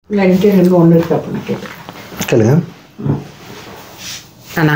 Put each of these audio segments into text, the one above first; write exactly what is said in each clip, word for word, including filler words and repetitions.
இல்லை இன்டர்வியூ ஒன்று இருக்கு அப்படின்னு கேட்டு கேளுங்க. அண்ணா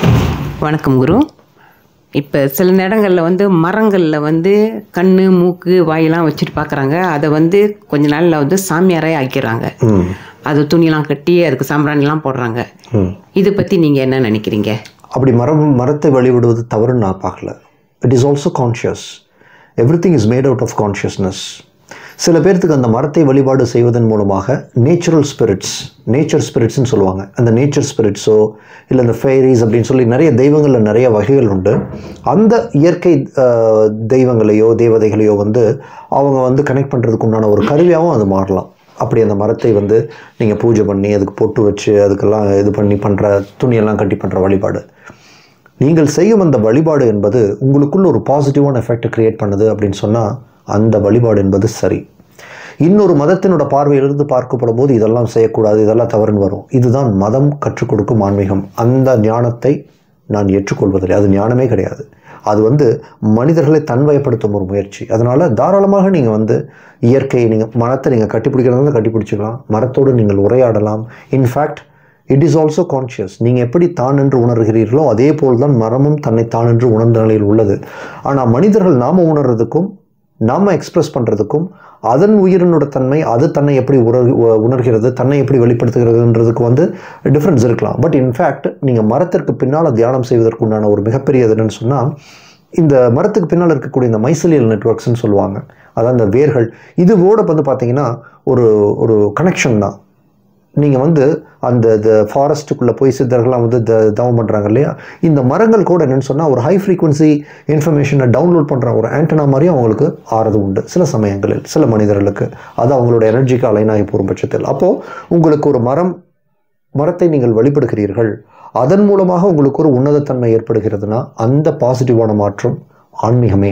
வணக்கம் குரு. இப்போ சில நேரங்களில் வந்து மரங்களில் வந்து கண் மூக்கு வாயெல்லாம் வச்சுட்டு பார்க்குறாங்க. அதை வந்து கொஞ்ச நாளில் வந்து சாமியாரே ஆக்கிடுறாங்க. அது துணியெல்லாம் கட்டி அதுக்கு சாம்பிராணிலாம் போடுறாங்க. இதை பற்றி நீங்கள் என்ன நினைக்கிறீங்க? அப்படி மரம் மரத்தை வழிபடுவது தவறுன்னு நான் பார்க்கல. It is also conscious. Everything is made out of consciousness. சில பேர்த்துக்கு அந்த மரத்தை வழிபாடு செய்வதன் மூலமாக நேச்சுரல் ஸ்பிரிட்ஸ், நேச்சர் ஸ்பிரிட்ஸ்ன்னு சொல்லுவாங்க, அந்த நேச்சர் ஸ்பிரிட்ஸோ இல்லை இந்த ஃபெய்ரிஸ் அப்படின்னு சொல்லி நிறைய தெய்வங்களில் நிறைய வகைகள் உண்டு. அந்த இயற்கை தெய்வங்களையோ தேவதைகளையோ வந்து அவங்க வந்து கனெக்ட் பண்ணுறதுக்கு உண்டான ஒரு கருவியாகவும் அது மாறலாம். அப்படி அந்த மரத்தை வந்து நீங்கள் பூஜை பண்ணி அதுக்கு பொட்டு வச்சு அதுக்கெல்லாம் இது பண்ணி பண்ணுற துணியெல்லாம் கட்டி பண்ணுற வழிபாடு, நீங்கள் செய்யும் அந்த வழிபாடு என்பது உங்களுக்குள்ள ஒரு பாசிட்டிவான எஃபெக்ட் க்ரியேட் பண்ணுது அப்படின்னு சொன்னால் அந்த வழிபாடு என்பது சரி. இன்னொரு மதத்தினோட பார்வையிலிருந்து பார்க்கப்படும் போது இதெல்லாம் செய்யக்கூடாது, இதெல்லாம் தவறுன்னு வரும். இதுதான் மதம் கற்றுக் கொடுக்கும் ஆன்மீகம். அந்த ஞானத்தை நான் ஏற்றுக்கொள்வதில்லை. அது ஞானமே கிடையாது. அது வந்து மனிதர்களை தன்வயப்படுத்தும் ஒரு முயற்சி. அதனால் தாராளமாக நீங்கள் வந்து இயற்கையை நீங்கள் மரத்தை நீங்கள் கட்டிப்பிடிக்கிறதுனால கட்டிப்பிடிச்சிக்கலாம், மரத்தோடு நீங்கள் உரையாடலாம். In fact it is also conscious. நீங்கள் எப்படி தான் என்று உணர்கிறீர்களோ அதே போல் தான் மரமும் தன்னை தான் என்று உணர்ந்த நிலையில் உள்ளது. ஆனால் மனிதர்கள் நாம் உணர்றதுக்கும் நாம் எக்ஸ்பிரஸ் பண்ணுறதுக்கும் அதன் உயிரினோட தன்மை அது தன்னை எப்படி உணர் உணர்கிறது தன்னை எப்படி வெளிப்படுத்துகிறதுன்றதுக்கு வந்து டிஃப்ரென்ஸ் இருக்கலாம். பட் இன்ஃபேக்ட் நீங்கள் மரத்திற்கு பின்னால் தியானம் செய்வதற்கு உண்டான ஒரு மிகப்பெரிய என்னன்னு சொன்னால் இந்த மரத்துக்கு பின்னால் இருக்கக்கூடிய இந்த மைசெலியல் நெட்வொர்க்ஸ்ன்னு சொல்லுவாங்க. அதாவது இந்த வேர்கள் இதுவோட வந்து பார்த்தீங்கன்னா ஒரு ஒரு கனெக்ஷன் தான். நீங்கள் வந்து அந்த த ஃபாரஸ்ட்டுக்குள்ளே போய் சித்தர்கள்லாம் வந்து த தவம் பண்ணுறாங்க இல்லையா, இந்த மரங்கள் கூட என்னென்னு சொன்னால் ஒரு ஹை ஃப்ரீக்வன்சி இன்ஃபர்மேஷனை டவுன்லோட் பண்ணுற ஒரு ஆண்டனா மாதிரியும் அவங்களுக்கு ஆறது உண்டு சில சமயங்களில் சில மனிதர்களுக்கு. அது அவங்களோட எனர்ஜிக்கு அலைன் ஆகி போகும் பட்சத்தில் அப்போது உங்களுக்கு ஒரு மரம் மரத்தை நீங்கள் வழிபடுகிறீர்கள், அதன் மூலமாக உங்களுக்கு ஒரு உன்னதத்தன்மை ஏற்படுகிறதுனா அந்த பாசிட்டிவான மாற்றம் ஆன்மீகமே.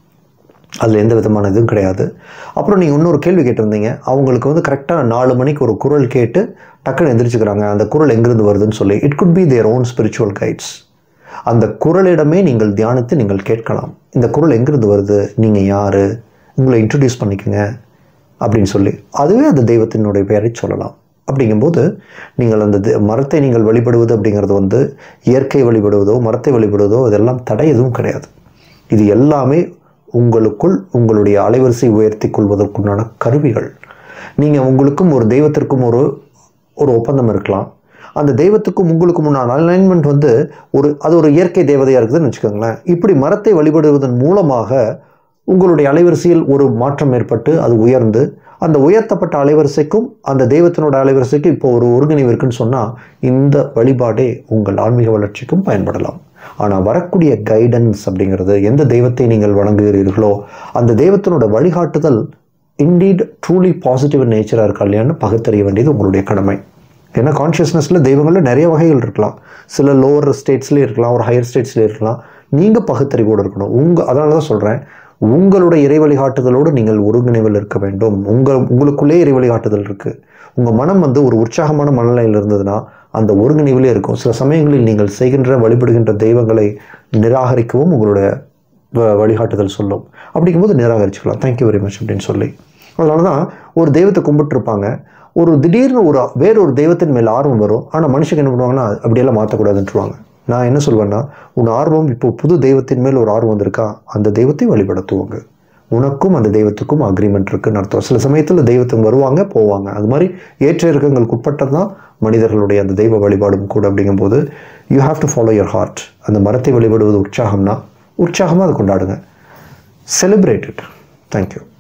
அதில் எந்த விதமான இதுவும் கிடையாது. அப்புறம் நீங்கள் இன்னொரு கேள்வி கேட்டிருந்தீங்க, அவங்களுக்கு வந்து கரெக்டாக நாலு மணிக்கு ஒரு குரல் கேட்டு டக்குன்னு எந்திரிச்சுக்கிறாங்க, அந்த குரல் எங்கிருந்து வருதுன்னு சொல்லி. It could be their own spiritual guides. அந்த குரலிடமே நீங்கள் தியானித்து நீங்கள் கேட்கலாம், இந்த குரல் எங்கிருந்து வருது, நீங்கள் யார், உங்களை இன்ட்ரடியூஸ் பண்ணிக்கோங்க அப்படின்னு சொல்லி அதுவே அந்த தெய்வத்தினுடைய பெயரை சொல்லலாம். அப்படிங்கும்போது நீங்கள் அந்த மரத்தை நீங்கள் வழிபடுவது அப்படிங்கிறது வந்து இயற்கை வழிபடுவதோ மரத்தை வழிபடுவதோ இதெல்லாம் தடை எதுவும் கிடையாது. இது எல்லாமே உங்களுக்குள் உங்களுடைய அலைவரிசை உயர்த்தி கொள்வதற்குண்டான கருவிகள். நீங்கள் உங்களுக்கும் ஒரு தெய்வத்திற்கும் ஒரு ஒரு ஒப்பந்தம் இருக்கலாம். அந்த தெய்வத்துக்கும் உங்களுக்கும் முன்னாள் அலைன்மெண்ட் வந்து ஒரு அது ஒரு இயற்கை தேவதையாக இருக்குதுன்னு வச்சுக்கோங்களேன். இப்படி மரத்தை வழிபடுவதன் மூலமாக உங்களுடைய அலைவரிசையில் ஒரு மாற்றம் ஏற்பட்டு அது உயர்ந்து அந்த உயர்த்தப்பட்ட அலைவரிசைக்கும் அந்த தெய்வத்தினோட அலைவரிசைக்கும் இப்போ ஒரு ஒருங்கிணைவு இருக்குன்னு சொன்னால் இந்த வழிபாடே உங்கள் ஆன்மீக வளர்ச்சிக்கும் பயன்படலாம். ஆனால் வரக்கூடிய கைடன்ஸ் அப்படிங்கிறது எந்த தெய்வத்தை நீங்கள் வணங்குகிறீர்களோ அந்த தெய்வத்தினோட வழிகாட்டுதல் இன்டீட் ட்ரூலி பாசிட்டிவ் நேச்சராக இருக்கா இல்லையான்னு பகுத்தறிய வேண்டியது உங்களுடைய கடமை. ஏன்னா கான்ஷியஸ்னஸில் தெய்வங்களில் நிறைய வகைகள் இருக்கலாம், சில லோவர் ஸ்டேட்ஸ்லேயே இருக்கலாம், ஒரு ஹையர் ஸ்டேட்ஸ்லேயே இருக்கலாம். நீங்கள் பகுத்தறிவோடு இருக்கணும். உங்கள் அதனால தான் சொல்கிறேன், உங்களுடைய இறை வழிகாட்டுதலோடு நீங்கள் ஒருங்கிணைவில் இருக்க வேண்டும். உங்கள் உங்களுக்குள்ளே இறை வழிகாட்டுதல் இருக்குது. உங்கள் மனம் வந்து ஒரு உற்சாகமான மனநிலையில் இருந்ததுன்னா அந்த ஒருங்கிணைவிலே இருக்கும். சில சமயங்களில் நீங்கள் செய்கின்ற வழிபடுகின்ற தெய்வங்களை நிராகரிக்கவும் உங்களுடைய வழிகாட்டுதல் சொல்லும். அப்படிங்கும்போது நிராகரிச்சுக்கலாம், தேங்க்யூ வெரி மச் அப்படின்னு சொல்லி. அதனால தான் ஒரு தெய்வத்தை கும்பிட்டுருப்பாங்க, ஒரு திடீர்னு ஒரு வேறொரு தெய்வத்தின் மேல் ஆர்வம் வரும். ஆனால் மனுஷங்க என்ன பண்ணுவாங்கன்னா அப்படியெல்லாம் மாற்றக்கூடாதுன்ட்டுருவாங்க. நான் என்ன சொல்வேன்னா, உன் ஆர்வம் இப்போ புது தெய்வத்தின் மேல் ஒரு ஆர்வம் வந்திருக்கா, அந்த தெய்வத்தை வழிபடுத்துவாங்க. உனக்கும் அந்த தெய்வத்துக்கும் அக்ரிமெண்ட் இருக்குன்னு அர்த்தம். சில சமயத்தில் தெய்வத்துக்கு வருவாங்க போவாங்க, அது மாதிரி ஏற்ற இறக்கங்களுக்கு உட்பட்டது தான் மனிதர்களுடைய அந்த தெய்வ வழிபாடும் கூட. அப்படிங்கும்போது you have to follow your heart. அந்த மரத்தை வழிபடுவது உற்சாகம்னா உற்சாகமாக அதை கொண்டாடுங்க, செலிப்ரேட் இட். தேங்க்யூ.